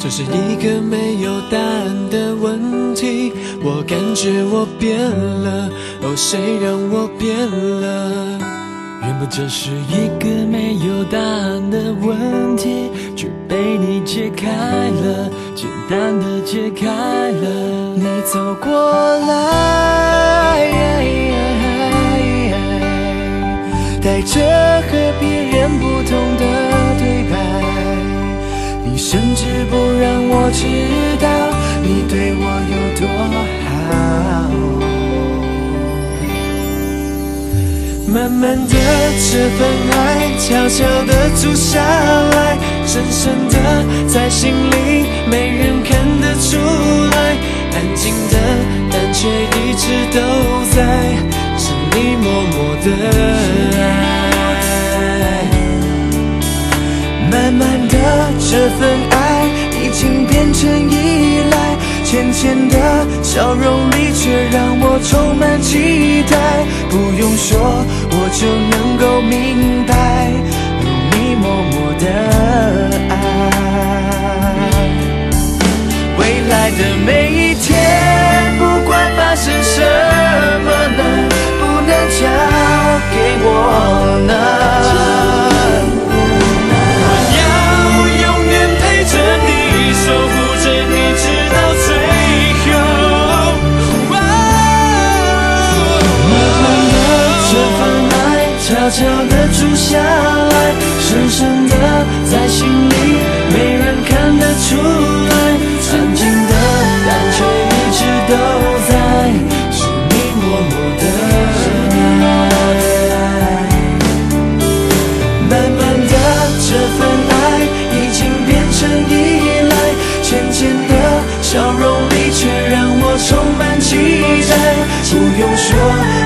这是一个没有答案的问题。我感觉我变了，哦，谁让我变了？ 原本这是一个没有答案的问题，却被你解开了，简单的解开了。 你走过来，带着和别人不同的对白，你甚至不让我知道你对我有多好。慢慢的，这份爱悄悄地住下来，深深的在心里，没人看得出来。安静的，但却一直都在，是你默默的爱。慢慢的，这份爱已经变成依赖，浅浅的笑容里却让我充满期待。不用说，我就能够明白，有你默默的爱。未来的每一天，不管发生什么呢，不能交给我呢。悄悄地住下来，深深的在心里，没人看得出来。安静的，但却一直都在，是你默默的爱。慢慢的，这份爱已经变成依赖，浅浅的笑容里却让我充满期待。不用说。